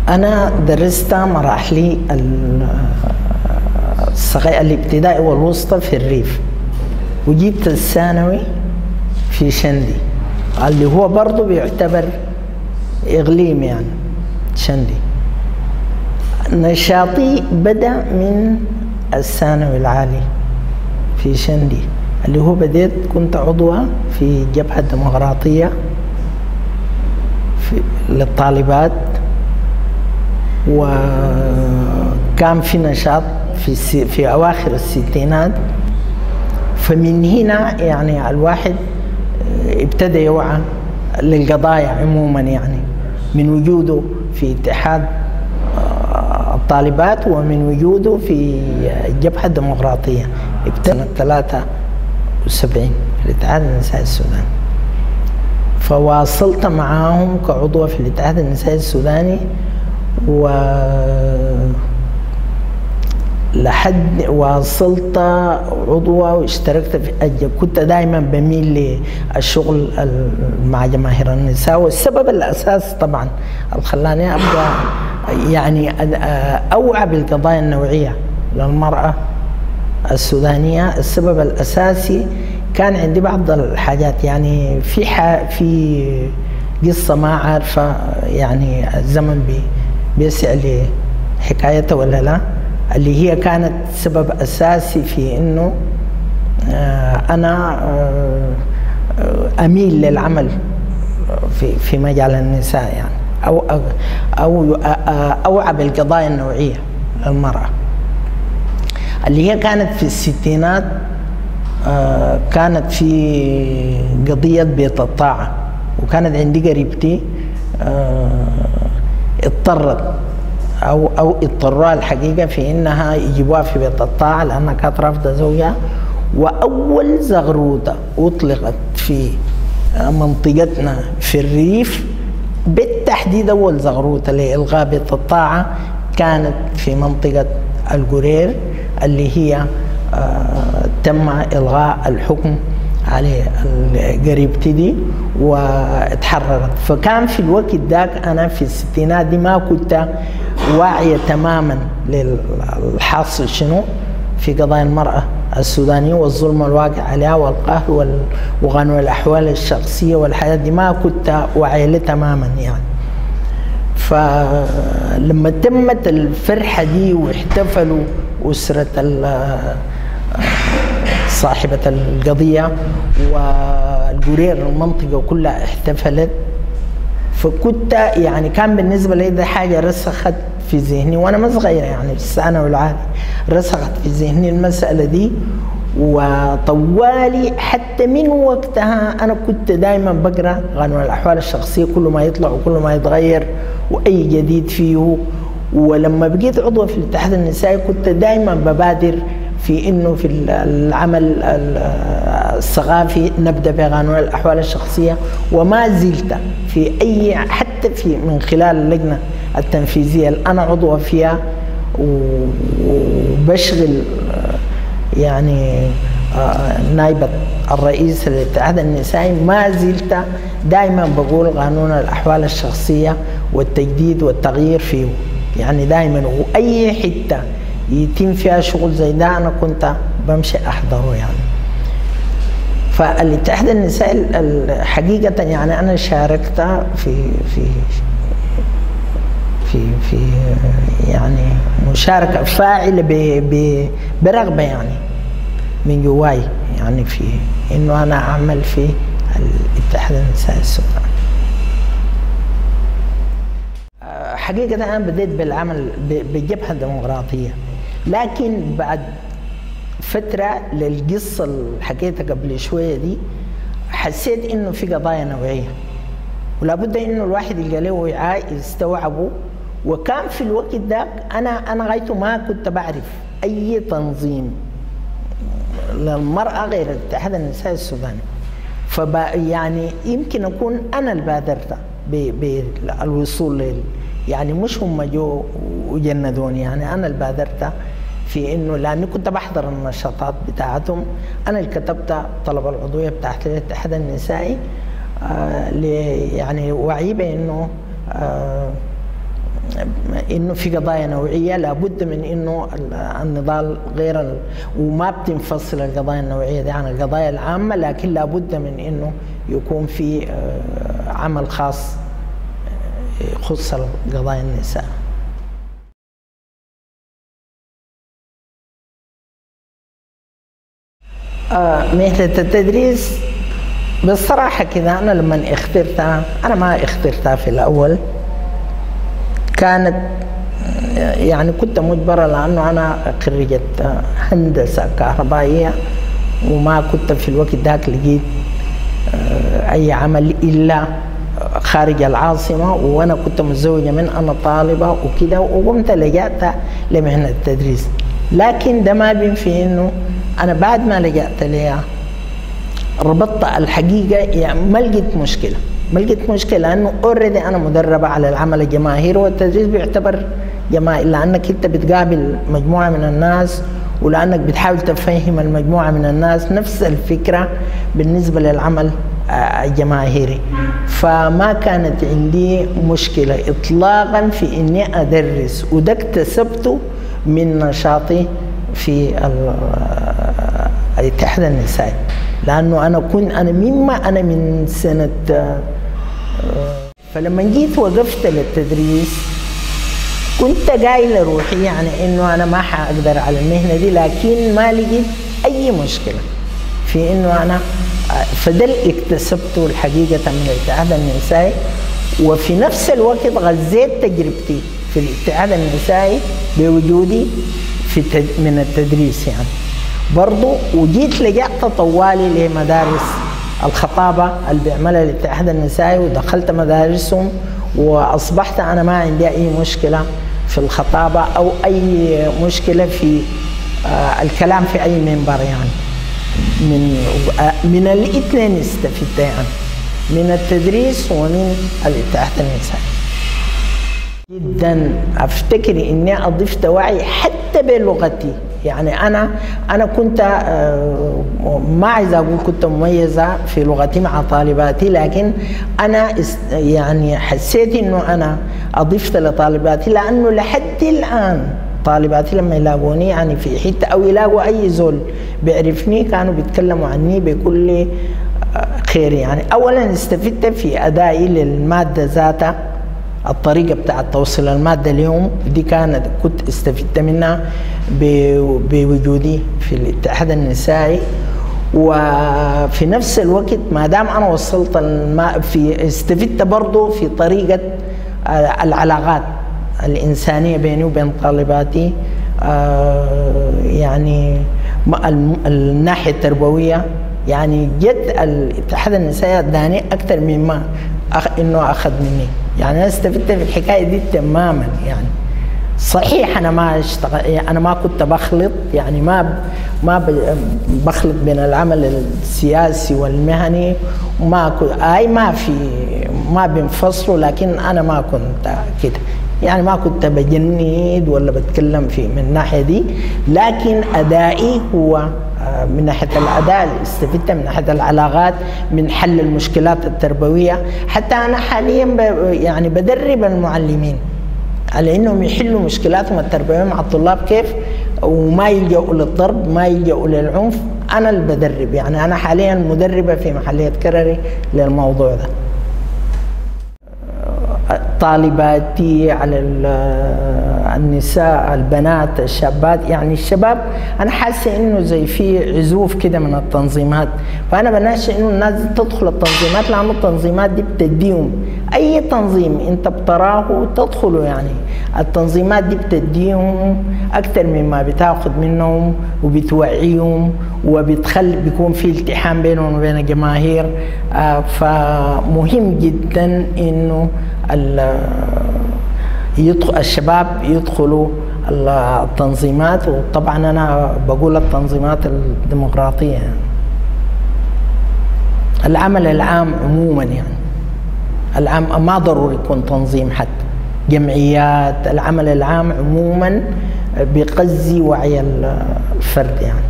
أنا درست مراحلي الابتدائي والوسطى في الريف، وجبت الثانوي في شندي اللي هو برضه بيعتبر إقليم يعني شندي. نشاطي بدأ من الثانوي العالي في شندي، اللي هو بديت كنت عضوة في جبهة ديمقراطية للطالبات، وكان في نشاط في أواخر الستينات. فمن هنا يعني الواحد ابتدى يوعى للقضايا عموما، يعني من وجوده في اتحاد الطالبات ومن وجوده في الجبهة الديمقراطية. ابتدى سنة 73 في الاتحاد النسائي السوداني، فواصلت معاهم كعضوة في الاتحاد النسائي السوداني لحد واصلت عضوة واشتركت في كنت دائما بميل للشغل مع جماهير النساء. والسبب الأساسي طبعا اللي خلاني أبدأ يعني أوعى بالقضايا النوعية للمرأة السودانية، السبب الأساسي كان عندي بعض الحاجات، يعني في قصة ما عارفة يعني الزمن بيسع لي حكايتها ولا لا، اللي هي كانت سبب أساسي في إنه أنا أميل للعمل في مجال النساء، يعني أو أوعى بالقضايا النوعية للمرأة، اللي هي كانت في الستينات. كانت في قضية بيت الطاعة، وكانت عندي قريبتي اضطرت أو اضطروها الحقيقة في إنها يجيبوها في بيت الطاعة لأنها كانت رافضة زوجها. وأول زغروطة أطلقت في منطقتنا في الريف بالتحديد، أول زغروطة لإلغاء بيت الطاعة كانت في منطقة القرير، اللي هي تم إلغاء الحكم على قريبتي دي واتحررت. فكان في الوقت ذاك أنا في الستينات دي ما كنت واعية تماما للحاصل شنو في قضايا المرأة السودانية والظلم الواقع عليها والقهر وغنو الأحوال الشخصية والحياة دي، ما كنت واعية له تماما يعني. فلما تمت الفرحة دي واحتفلوا أسرة صاحبة القضية والقرير المنطقة كلها احتفلت، فكنت يعني كان بالنسبة لي ده حاجة رسخت في ذهني وأنا ما صغيرة، يعني في الثانوي العالي رسخت في ذهني المسألة دي. وطوالي حتى من وقتها أنا كنت دائما بقرأ غنوة الأحوال الشخصية، كل ما يطلع وكل ما يتغير وأي جديد فيه. ولما بقيت عضوة في الاتحاد النسائي كنت دائما ببادر في إنه في العمل الثقافي نبدأ بغنوة الأحوال الشخصية، وما زلت في أي حتى في من خلال اللجنة التنفيذية اللي أنا عضوة فيها وبشغل يعني نائبة الرئيس للاتحاد النسائي، ما زلت دائما بقول قانون الأحوال الشخصية والتجديد والتغيير فيه، يعني دائما وأي حتة يتم فيها شغل زي ده أنا كنت بمشي أحضره يعني. فالاتحاد النسائي حقيقة يعني أنا شاركت في يعني مشاركة فاعلة برغبة يعني من جواي، يعني في إنه أنا أعمل في الاتحاد النسائي السوداني. حقيقة أنا بديت بالعمل بالجبهة الديمقراطية، لكن بعد فترة للقصة اللي حكيتها قبل شوية دي حسيت إنه في قضايا نوعية ولا بد إنه الواحد يلقى له وعاء يستوعبه. وكان في الوقت ذاك أنا غايته ما كنت بعرف أي تنظيم للمرأة غير الاتحاد النسائي السوداني، يعني يمكن أكون أنا اللي بادرت بالوصول يعني مش هم جو وجندوني، يعني أنا اللي بادرت في إنه لأني كنت بحضر النشاطات بتاعتهم. أنا اللي كتبت طلب العضوية بتاعت الاتحاد النسائي يعني وعي بأنه انه في قضايا نوعيه لابد من انه النضال غير وما بتنفصل القضايا النوعيه دي عن القضايا العامه، لكن لابد من انه يكون في عمل خاص يخص قضايا النساء. مهنة التدريس بصراحة كده أنا لما اخترتها، أنا ما اخترتها في الأول، كانت يعني كنت مجبرة لأنه أنا خريجة هندسة كهربائية، وما كنت في الوقت ذاك لقيت أي عمل إلا خارج العاصمة، وأنا كنت متزوجة من أنا طالبة وكده، وقمت لجأت لمهنة التدريس. لكن ده ما بينفي إنه أنا بعد ما لجأت ليها ربطت الحقيقة، يعني ما لقيت مشكلة لأنه أوريدي أنا مدربة على العمل الجماهيري، والتدريس بيعتبر جماعي لأنك أنت بتقابل مجموعة من الناس، ولأنك بتحاول تفهم المجموعة من الناس نفس الفكرة بالنسبة للعمل الجماهيري. فما كانت عندي مشكلة إطلاقا في إني أدرس، وده اكتسبته من نشاطي في الاتحاد النسائي، لأنه أنا من سنة فلما جيت وقفت للتدريس كنت قايلة روحي يعني إنه أنا ما حأقدر على المهنة دي، لكن ما لقيت أي مشكلة في إنه أنا فده اللي اكتسبته الحقيقة من الاتحاد النسائي، وفي نفس الوقت غذيت تجربتي في الاتحاد النسائي بوجودي من التدريس يعني برضو. وجيت لجأت طوالي لمدارس الخطابة اللي بيعملها الاتحاد النسائي، ودخلت مدارسهم، وأصبحت أنا ما عندي أي مشكلة في الخطابة أو أي مشكلة في الكلام في أي منبر يعني. من الاثنين استفدت يعني، من التدريس ومن الاتحاد النسائي. جدا افتكر اني اضفت وعي حتى بلغتي، يعني انا كنت ما عايز اقول كنت مميزه في لغتي مع طالباتي، لكن انا يعني حسيت انه انا اضفت لطالباتي، لانه لحد الان طالباتي لما يلاقوني يعني في حته او يلاقوا اي زول بيعرفني كانوا بيتكلموا عني بكل خير. يعني اولا استفدت في ادائي للماده ذاتها، الطريقه بتاعت توصيل الماده اليوم دي كنت استفدت منها بوجودي في الاتحاد النسائي. وفي نفس الوقت ما دام انا وصلت استفدت برضه في طريقه العلاقات الانسانيه بيني وبين طالباتي، يعني الناحيه التربويه يعني جد الاتحاد النسائي اداني اكثر مما انه اخذ مني، يعني انا استفدت في الحكايه دي تماما. يعني صحيح انا ما كنت بخلط، يعني ما بخلط بين العمل السياسي والمهني، ما بينفصلوا، لكن انا ما كنت كده، يعني ما كنت بجند ولا بتكلم من الناحيه دي، لكن ادائي هو من ناحيه الاداء اللي استفدت، من ناحيه العلاقات، من حل المشكلات التربويه. حتى انا حاليا يعني بدرب المعلمين على انهم يحلوا مشكلاتهم التربويه مع الطلاب كيف، وما يلجأوا للضرب، ما يلجأوا للعنف. انا اللي بدرب، يعني انا حاليا مدربه في محليه كرري للموضوع ده. طالباتي على النساء، البنات، الشابات، يعني الشباب انا حاسه انه زي في عزوف كده من التنظيمات، فانا بناشد انه الناس تدخل التنظيمات، لانه التنظيمات دي بتديهم اي تنظيم انت بتراه تدخله، يعني التنظيمات دي بتديهم اكثر مما بتاخذ منهم، وبتوعيهم، بيكون في التحام بينهم وبين الجماهير. فمهم جدا انه الشباب يدخلوا التنظيمات، وطبعا انا بقول التنظيمات الديمقراطيه، العمل العام عموما، يعني العام ما ضروري يكون تنظيم، حتى جمعيات، العمل العام عموما بيغذي وعي الفرد. يعني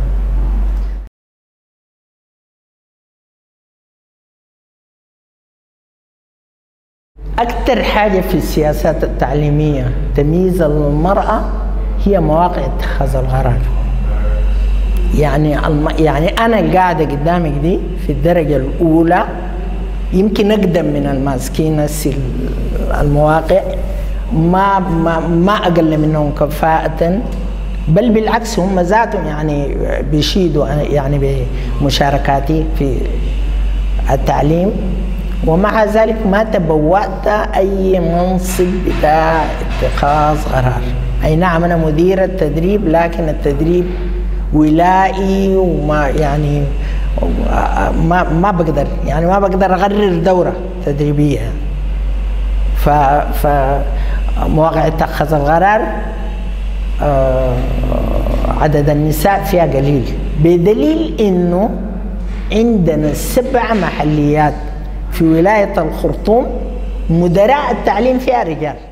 أكثر حاجة في السياسات التعليمية تمييز المرأة هي مواقع اتخاذ القرار. يعني أنا قاعدة قدامك دي في الدرجة الأولى، يمكن أقدم من الماسكين المواقع، ما أقل منهم كفاءة، بل بالعكس هم ذاتهم يعني بيشيدوا يعني بمشاركاتي في التعليم، ومع ذلك ما تبوأت أي منصب بتاع اتخاذ قرار. أي نعم أنا مديرة تدريب، لكن التدريب ولائي، وما يعني ما بقدر أقرر دورة تدريبية. فمواقع اتخاذ القرار عدد النساء فيها قليل، بدليل إنه عندنا 7 محليات في ولاية الخرطوم مدراء التعليم فيها رجال.